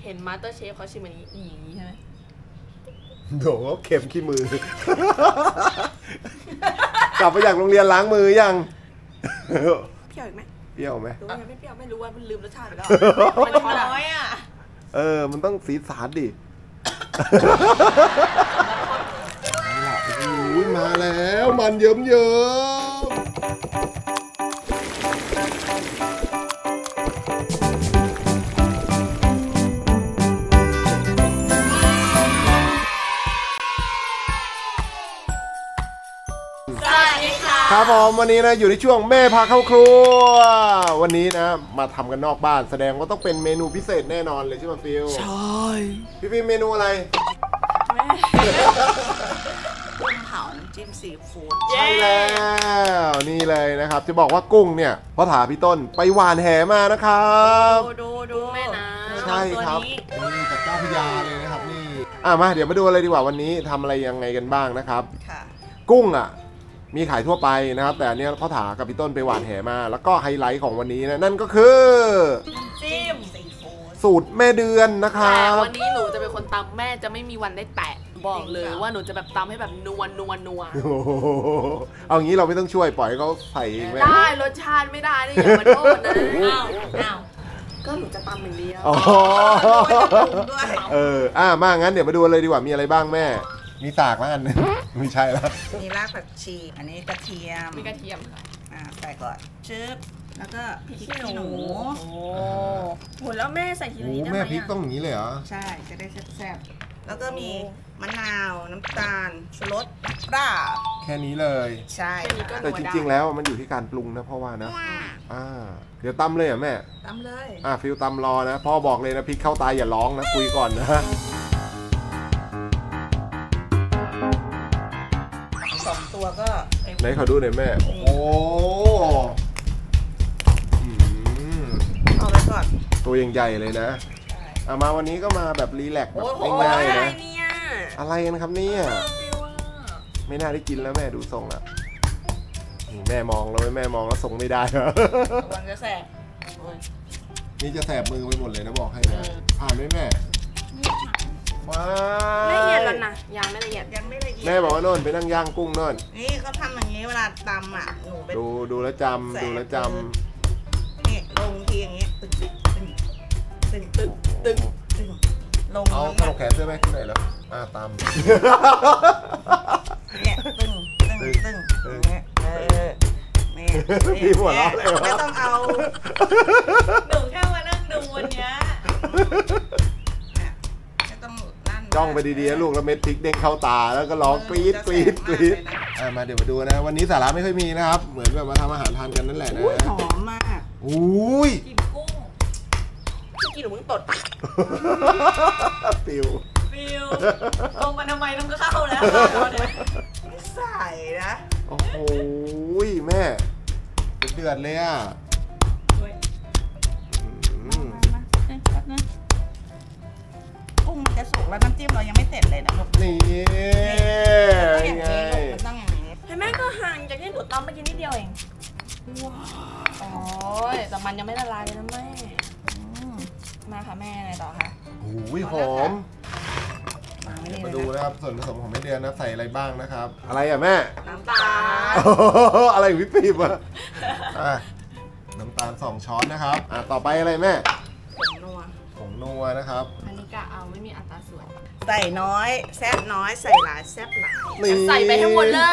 เห็นมาสเตอร์เชฟเขาชิมอันนี้อย่างนี้ใช่ไหมโดเข็มขี้มือ กลับไปจากโรงเรียนล้างมือยังเปรี้ยวอีกไหมเปรี้ยวไหมรู้ยังไม่เปรี้ยวไม่รู้ว่ามันลืมรสชาติไปแล้วมันน้อยอ่ะมันต้องสีสันดิมาแล้วมันเยิ้มครับผมวันนี้นะอยู่ในช่วงแม่พาเข้าครัววันนี้นะมาทำกันนอกบ้านแสดงว่าต้องเป็นเมนูพิเศษแน่นอนเลยใช่ไหมฟิลใช่พี่ฟิลเมนูอะไรกุ้งเผาน้ำจิ้มซีฟู้ดใช่แล้วนี่เลยนะครับจะบอกว่ากุ้งเนี่ยพ่อถาพี่ต้นไปหวานแหมานะครับดูแม่นะใช่ครับนี่จากเจ้าพญาเลยนะครับนี่มาเดี๋ยวมาดูอะไรดีกว่าวันนี้ทำอะไรยังไงกันบ้างนะครับกุ้งมีขายทั่วไปนะครับแต่อันนี้พ่อถากับพี่ต้นไปหวานแหมาแล้วก็ไฮไลท์ของวันนี้นะนั่นก็คือจิ้มสูตรแม่เดือนนะครับแต่วันนี้หนูจะเป็นคนตำแม่จะไม่มีวันได้แตะบอกเลยว่าหนูจะแบบตำให้แบบนัวเอางี้เราไม่ต้องช่วยปล่อยเขาใส่เองได้รสชาติไม่ได้นี่อย่ามาโทษนะอ้าวก็หนูจะตำอย่างเดียวมางั้นเดี๋ยวมาดูเลยดีกว่ามีอะไรบ้างแม่มีสากแล้วกันไม่ใช่แล้วมีรากผักชีอันนี้กระเทียมมีกระเทียมค่ะใส่ก่อนชึบแล้วก็พริกขี้หนูโหแล้วแม่ใส่ทีนี้ได้ไหมแม่พริกต้องอย่างนี้เลยเหรอใช่จะได้แซ่บๆแล้วก็มีมะนาวน้ำตาลชูรสปลาแค่นี้เลยใช่แต่จริงๆแล้วมันอยู่ที่การปรุงนะเพราะว่านะเดี๋ยวตำเลยเหรอแม่ตำเลยฟิลตำรอนะพ่อบอกเลยนะพริกเข้าตาอย่าร้องนะคุยก่อนนะ 2 ตัวก็ไหนขอดูหน่อยแม่โอ้เอาไว้ก่อนตัวยังใหญ่เลยนะมาวันนี้ก็มาแบบรีแลกซ์แบบง่ายๆนะอะไรกันครับเนี่ยไม่น่าได้กินแล้วแม่ดูทรงละแม่มองแล้วแม่มองแล้วทรงไม่ได้วันจะแสบนี่จะแสบมือไปหมดเลยนะบอกให้นะผ่านไหมแม่ละเอียดแล้วนะยังไม่ละเอียดแม่บอกว่าโน่นไปนั่งย่างกุ้งโน่นนี่เขาทำอย่างนี้เวลาตำหนูดูแล้วจำนี่ลงทีอย่างนี้ตึงลงเอาขนมแขนเสื้อแม่ขึ้นไหนแล้วตำเนี่ยตึงนี่พี่หัวเราะเลยไม่ต้องเอาหนูแค่มานั่งดูวันนี้จ้องไปดีๆลูกแล้วเม็ดพริกเด้งเข้าตาแล้วก็ร้องกรี๊ดมาเดี๋ยวมาดูนะวันนี้สาระไม่ค่อยมีนะครับเหมือนแบบมาทำอาหารทานกันนั่นแหละนะหอมมากอุ้ยจิ้มกุ้งกินหรือมึงตดฟิวลงมาทำไมต้องเข้าแล้วใส่นะโอ้โหแม่เดือดเลยกุ้งมันจะสุกแล้วน้ำจิ้มเรายังไม่เสร็จเลยนะลูกนี่อย่างนี้ลูกมันต้องอย่างนี้ให้แม่ก็ห่างจากที่หนูตำไปกินนิดเดียวเองว้าวแต่มันยังไม่ละลายเลยนะแม่มาค่ะแม่อะไรต่อคะหอมมาดูนะครับส่วนผสมของแม่เดือนนะใส่อะไรบ้างนะครับอะไรแม่น้ำตาลอะไรวิปปิ้งน้ำตาล2 ช้อนนะครับต่อไปอะไรแม่ผงนัวนะครับอันนี้กะเอาไม่มีอัตราส่วนใส่น้อยแซ่บน้อยใส่หลายแซ่บหลายใส่ไปให้หมดเลย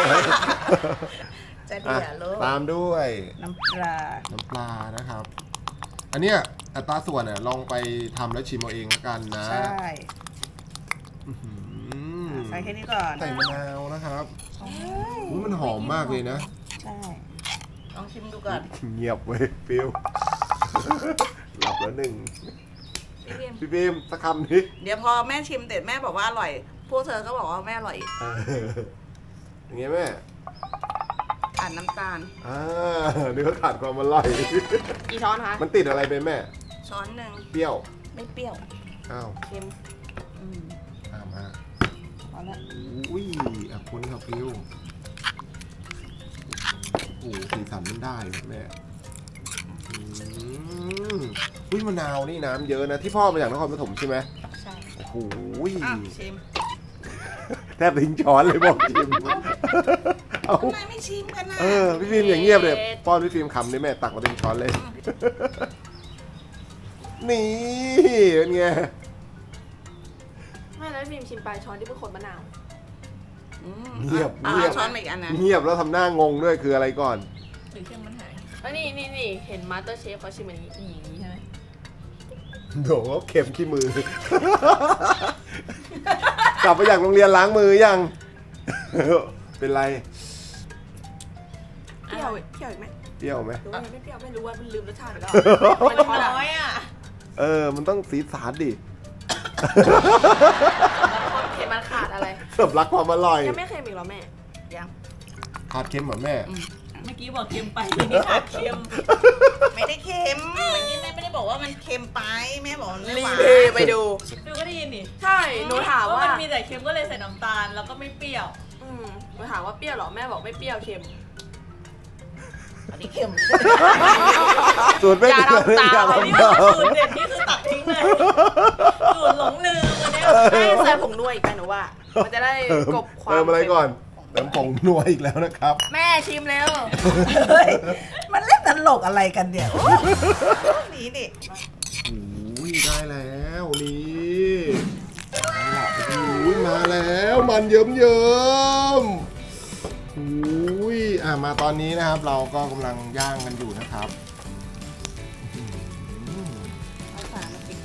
จะเดือดลูกตามด้วยน้ำปลานะครับอันเนี้ยอัตราส่วนเนี่ยลองไปทำแล้วชิมเอาเองกันนะใช่ใส่แค่นี้ก่อนใส่มะนาวนะครับมันหอมมากเลยนะใช่ลองชิมดูก่อนเงียบเว้ยฟิวหลับแล้วหนึ่งพี่บีมสักคำนี้เดี๋ยวพอแม่ชิมเสร็จแม่บอกว่าอร่อยพวกเธอก็บอกว่าแม่อร่อยอีกอย่างเงี้ยแม่ขาดน้ำตาลเนื้อขาดความอร่อยกี่ช้อนคะมันติดอะไรไปแม่ช้อนหนึ่งเปรี้ยวไม่เปรี้ยวเค็มมาเอาละคุณครับฟิวสีสันมันได้แม่อุ้ยมะนาวนี่น้ำเยอะนะที่พ่อมาจากนครปฐมใช่ไหมใช่โอ้โหชิมแทบทิ้งช้อนเลยบอกชิมเอาทำไมไม่ชิมกันนะพี่ฟิล์มอย่างเงียบเลยป้อนพี่ฟิล์มคำนี่แม่ตักมาเต็มช้อนเลย นี่เป็นไงไม่แล้วพิมชิมปลายช้อนที่เป็นคนมะนาวเงียบเอาเงียบช้อนมาอีกอันนะเงียบแล้วทำหน้างงด้วยคืออะไรก่อนหรือเครื่องมันหายแล้วนี่เห็นมาสเตอร์เชฟเขาชิมอันนี้อย่างนี้ใช่ไหมโดเข็มขี้มือ กลับมาจากโรงเรียนล้างมือยัง เป็นไรเปรี้ยวอีกไหมเปรี้ยวไหมหรือว่าไม่เปรี้ยวไม่รู้ว่ามันลืมรสชาติไปแล้วมันช้อนน้อยอ่ะมันต้องสีสานดิความเค็มมันขาดอะไรสำลักความอร่อยยังไม่เค็มอีกเหรอแม่ยังขาดเค็มเหรอแม่เมื่อกี้บอกเค็มไปทีนี้ขาดเค็มไม่ได้เค็มเมื่อกี้แม่ไม่ได้บอกว่ามันเค็มไปแม่บอกมันไม่หวานไปดูฟิวก็ได้ยินนี่ใช่หนูถามว่ามันมีแต่เค็มก็เลยใส่น้ำตาลแล้วก็ไม่เปรี้ยวหนูถามว่าเปรี้ยวเหรอแม่บอกไม่เปรี้ยวเค็มอันนี้เค็มสูตรไม่อย่าเดือดทำตามอย่าอันนี้ทำตามสูตรเด็ดนี่คือตัดทิ้งเลยสูตรหลงลืมวันนี้ให้ใส่ผงนัวอีกไปหนูว่า มันจะได้กลบความเติมอะไรก่อนเติมผงนัวอีกแล้วนะครับแม่ชิมเร็วเฮ้ยมันเล่นตลกอะไรกันเดี๋ยวนี่ดิโอ้ยได้แล้วนี่เอาล่ะโอ้ยมาแล้วมันเยิ้มโอ้ยมาตอนนี้นะครับ เราก็กำลังย่างกันอยู่นะครับเอาฝามาปิด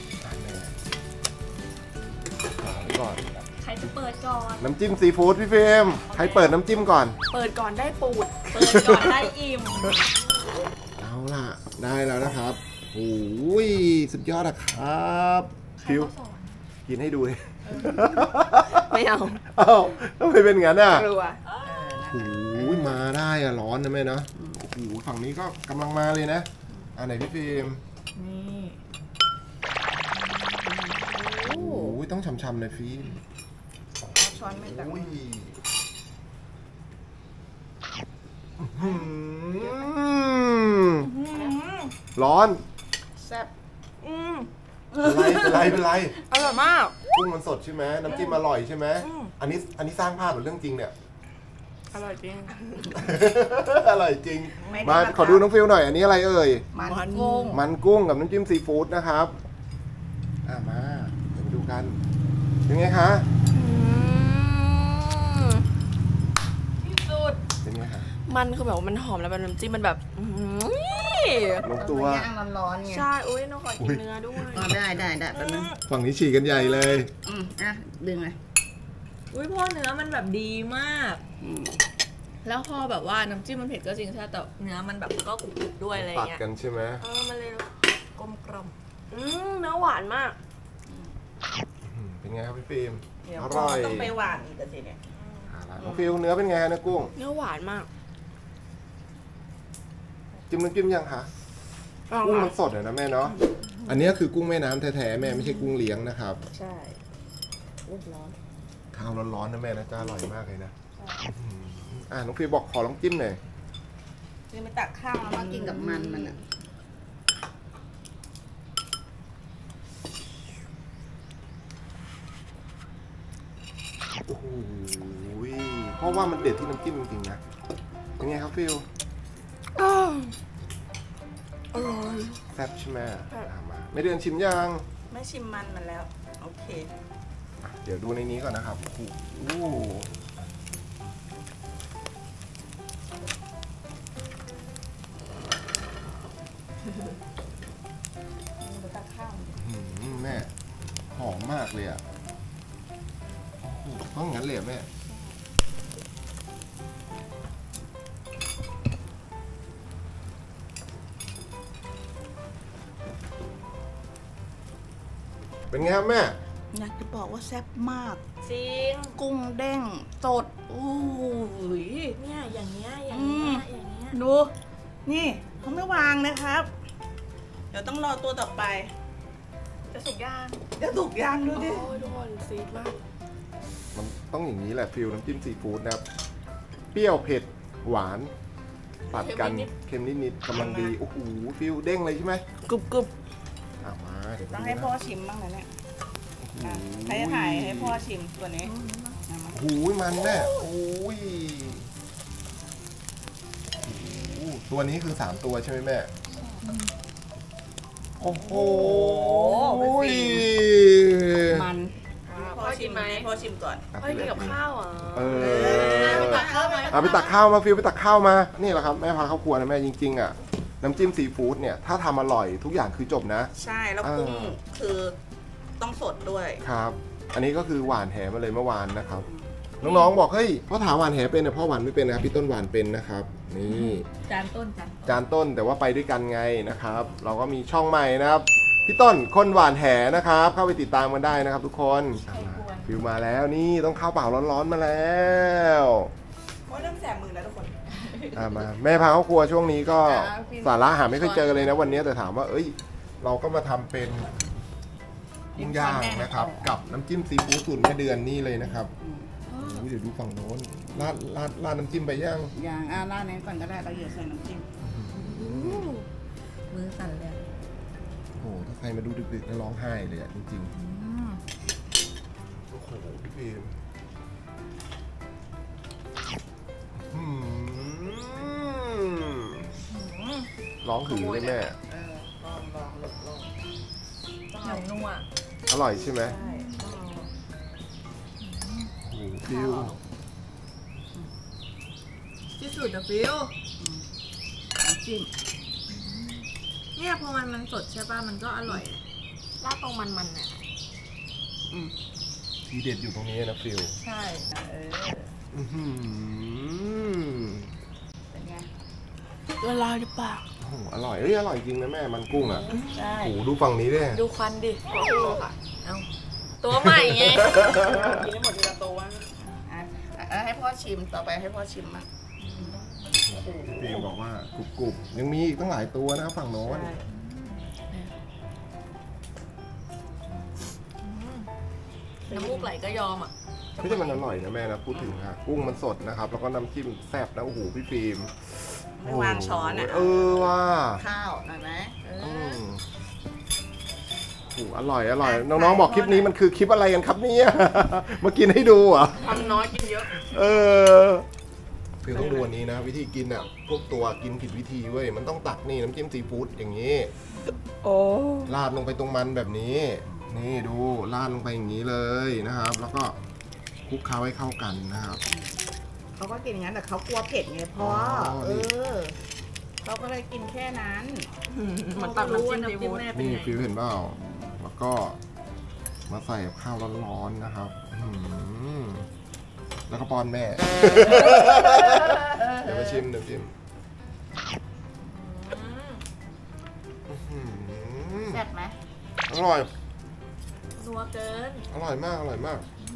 ก่อนใครจะเปิดก่อนน้ำจิ้มซีฟู้ดพี่เฟรมใครเปิดน้ำจิ้มก่อนเปิดก่อนได้ปูดเปิดก่อนได้อิ่มเอาล่ะได้แล้วนะครับโอ้ยสุดยอดอะครับฟิวกินให้ดูเลยไม่เอาเอ้าทำไมเป็นงั้นอ่ะกลัวโอ้ยมาได้อะร้อนนะแม่เนาะโอ้โหฝั่งนี้ก็กำลังมาเลยนะอันไหนพี่ฟิล์มนี่โอ้ยต้องช่ำๆเลยฟิล์มเอาช้อนไม่ตักโอ้ยร้อนแซ่บเป็นไรอร่อยมากกุ้งมันสดใช่ไหมน้ำจิ้มอร่อยใช่ไหมอันนี้สร้างภาพหรือเรื่องจริงเนี่ยอร่อยจริงอร่อยจริงมาขอดูน้องฟิลหน่อยอันนี้อะไรเอ่ยมันกุ้งมันกุ้งกับน้ำจิ้มซีฟู้ดนะครับมาเดี๋ยวมาดูกันเป็นไงคะที่สุดเป็นไงคะมันคือแบบว่ามันหอมแล้วแบบน้ำจิ้มมันแบบลงตัวย่างร้อนๆไงใช่อุ้ยน้องขอกินเนื้อด้วยได้แป๊บนึงฝั่งนี้ฉีกกันใหญ่เลยดึงเลยอุ้ยพ่อเนื้อมันแบบดีมาก แล้วพอแบบว่าน้ำจิ้มมันเผ็ดก็จริงใช่แต่เนื้อมันแบบก็กรุบๆด้วยอะไรตัดเงี้ยกันใช่ไหมมันเลยกลมกล่อมเนื้อหวานมากเป็นไงครับพี่ฟิล์มเดี๋ยวอร่อยต้องไปหวานอีกสิเนี่ยน้องฟิลเนื้อเป็นไงฮะเนื้อกุ้งเนื้อหวานมากจิ้มน้ำจิ้มยังคะกุ้งมันสดนะแม่เนาะอันนี้คือกุ้งแม่น้ำแท้ๆแม่ไม่ใช่กุ้งเลี้ยงนะครับใช่ร้อนข้าวร้อนๆนะแม่นะจะอร่อยมากเลยนะน้องฟิลบอกขอลองจิ้มหน่อยคือไปตักข้าวแล้วมากินกับมันอ่ะโอ้โหเพราะว่ามันเด็ดที่น้ำจิ้มจริงๆนะเป็นไงครับฟิลอร่อยแซ่บใช่ไหมมาไม่เดือนชิมยังไม่ชิมมันแล้วโอเคเดี๋ยวดูในนี้ก่อนนะครับโอ้โหแม่หอมมากเลยอ่ะโอ้โหต้องอย่างนั้นเลยแม่เป็นไงครับแม่อยากจะบอกว่าแซ่บมากจริงกุ้งเด้งสดโอ้ยเนี่ยอย่างเงี้ยดู นี่เขาไม่วางนะครับ เดี๋ยวต้องรอตัวต่อไปจะสุกย่างจะถูกย่างดูดิโอ้ยทุกคนซีดมากมันต้องอย่างนี้แหละฟิลน้ำจิ้มซีฟู้ดนะครับเปรี้ยวเผ็ดหวานตัดกันเค็มนิดๆกำลังดีโอ้โหฟิวเด้งเลยใช่ไหมกรุบกรุบมาเดี๋ยวต้องให้พ่อชิมบ้างนะเนี่ยใครจะถ่ายให้พ่อชิมตัวนี้โอ้โหมันแม่โอ้ยตัวนี้คือ3ตัวใช่ไหมแม่โอ้โหมันพ่อชิมไหมพ่อชิมก่อนเฮ้ยกินกับข้าวอ่ะไปตักข้าวไหมไปตักข้าวมาฟิวไปตักข้าวมานี่แหละครับแม่พาเข้าครัวนะแม่จริงๆอ่ะน้ำจิ้มซีฟู้ดเนี่ยถ้าทำอร่อยทุกอย่างคือจบนะใช่แล้วกุ้งคือต้องสดด้วยครับอันนี้ก็คือหวานแหมาเลยเมื่อวานนะครับน้องๆบอกเฮ้ยพ่อถามหวานแหเป็นแต่พ่อหวานไม่เป็นนะครับพี่ต้นหวานเป็นนะครับนี่จานต้นจานต้นแต่ว่าไปด้วยกันไงนะครับ เราก็มีช่องใหม่นะครับพี่ต้นคนหวานแหนะครับ เข้าไปติดตามกันได้นะครับ ทุกคนฟิวมาแล้วนี่ต้องข้าวเปล่าร้อนๆมาแล้วโอ้ยเริ่มแสบมือแล้วทุกคนมาแม่พาเข้าครัวช่วงนี้ก็สาระหาไม่เคยเจอเลยนะวันนี้แต่ถามว่าเอ้ยเราก็มาทำเป็นกุ้งย่างนะครับ กับน้ำจิ้มซีฟู้ดสูตรแม่เดือนนี่เลยนะครับเดี๋ยวดูฝั่งโน้นราดน้ำจิ้มไปย่างอย่างราดนี้ก่อนก็ได้เราเหยียดใส่น้ำจิ้มมือสั่นเลยโอ้โหถ้าใครมาดูดึกๆแล้วร้องไห้เลยอะจริงๆโอ้โหพี่เอมร้องหือเลยแม่ลองลองเหนียวนัวอร่อยใช่ไหมใช่โอ้โหฟิวที่สุดอะฟิวน้ำจิ้มเนี่ยพอมันสดใช่ป่ะมันก็อร่อยราดตรงมันๆเนี่ยทีเด็ดอยู่ตรงนี้นะฟิวใช่อื้อหือเป็นไงละลายในปากโอ้โหอร่อยอร่อยจริงนะแม่มันกุ้งอ่ะใช่โอ้โหดูฝั่งนี้ดิดูควันดิเอาตัวใหม่ไงกินได้หมดทีละตัวให้พ่อชิมต่อไปให้พ่อชิมมั้งพี่ฟิวบอกว่ากรุบๆยังมีอีกตั้งหลายตัวนะครับฝั่งโน้นน้ำมูกไหลก็ยอมอ่ะไม่ใช่มันอร่อยนะแม่นะพูดถึงฮะกุ้งมันสดนะครับแล้วก็น้ำจิ้มแซ่บนะโอ้โหพี่ฟิล์มไม่วางช้อนอ่ะเออว่ะข้าวหน่อยไหมโอ้อร่อยน้องๆบอกคลิปนี้มันคือคลิปอะไรกันครับเนี่ย มากินให้ดูเหรอ่ะทำน้อยกินเยอะคือต้องดูอันนี้นะ วิธีกินอ่ะพวกตัวกินผิดวิธีเว้ยมันต้องตักนี่น้ำจิ้มซีฟู้ดอย่างนี้โอ้ราดลงไปตรงมันแบบนี้ นี่ดูราดลงไปอย่างนี้เลยนะครับ แล้วก็คลุกเคล้าให้เข้ากันนะครับเขาก็กินอย่างนั้นแต่เขากลัวเผ็ดไงพ่อนี่เขาก็เลยกินแค่นั้นมันตักน้ำจิ้มซีฟู้ดแม่เป็นนี่ไงฟิวเห็นเปล่าแล้วก็มาใส่กับข้าวร้อนๆนะครับแล้วก็ป้อนแม่ เดี๋ยวมาชิมเดี๋ยวชิมแซ่บไหมอร่อยนัวเกินอร่อยมากอร่อยมาก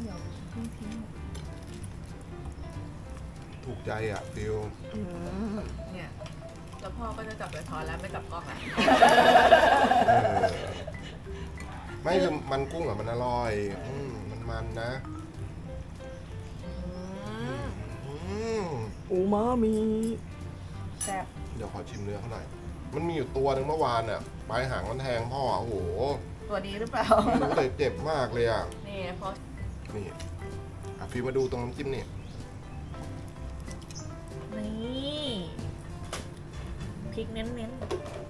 ถูกใจอ่ะฟิวเนี่ยแล้วพ่อก็จะจับกระท้อนแล้วไม่จับกล้องแล้วไม่คือมันกุ้งอ่ะมันอร่อยมันนะอูมามีแซ่บเดี๋ยวขอชิมเนื้อเขาหน่อยมันมีอยู่ตัวหนึ่งเมื่อวานอ่ะปลายหางมันแทงพ่อโอ้โหตัวดีหรือเปล่ารู้เลยเจ็บมากเลยอ่ะนี่พ่อนี่ฟิวมาดูตรงน้ำจิ้มนี่นี่พริกเน้นๆ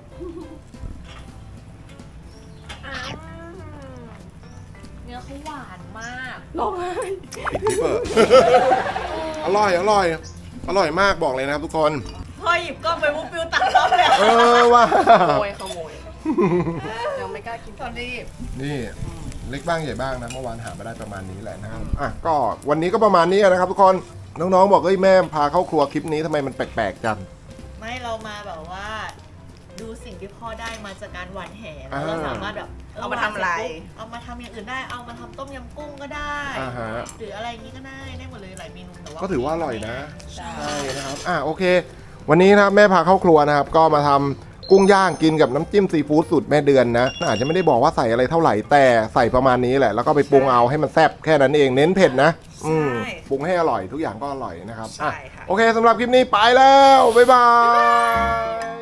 เนื้อเขาหวานมากร้องไห้ปิดคลิปเปิด อร่อยอร่อยมากบอกเลยนะครับทุกคนพ่อหยิบกล้องไปมุกฟิวตัดกล้องเลยว่าขโมยยังไม่กล้ากินตอนนี้นี่เล็กบ้างใหญ่บ้างนะเมื่อวานหามาได้ประมาณนี้แหละนะครับก็วันนี้ก็ประมาณนี้นะครับทุกคนน้องๆบอกเฮ้ยแม่พาเข้าครัวคลิปนี้ทำไมมันแปลกๆจังไม่เรามาแบบว่า ดูสิ่งที่พ่อได้มาจากการหวานแหแล้วเราสามารถแบบเอามาทำอะไรเอามาทำอย่างอื่นได้เอามาทำต้มยำกุ้งก็ได้ฮะหรืออะไรอย่างนี้ก็ได้หมดเลยหลายเมนูแต่ว่าก็ถือว่าอร่อยนะใช่ใช่นะครับโอเค วันนี้นะครับแม่พาเข้าครัวนะครับก็มาทำกุ้งย่างกินกับน้ำจิ้มซีฟู้ดสูตรแม่เดือนนะอาจจะไม่ได้บอกว่าใส่อะไรเท่าไหร่แต่ใส่ประมาณนี้แหละแล้วก็ไปปรุงเอาให้มันแซ่บแค่นั้นเองเน้นเผ็ดนะปรุงให้อร่อยทุกอย่างก็อร่อยนะครับใช่ค่ะโอเคสำหรับคลิปนี้ไปแล้ว บ๊ายบาย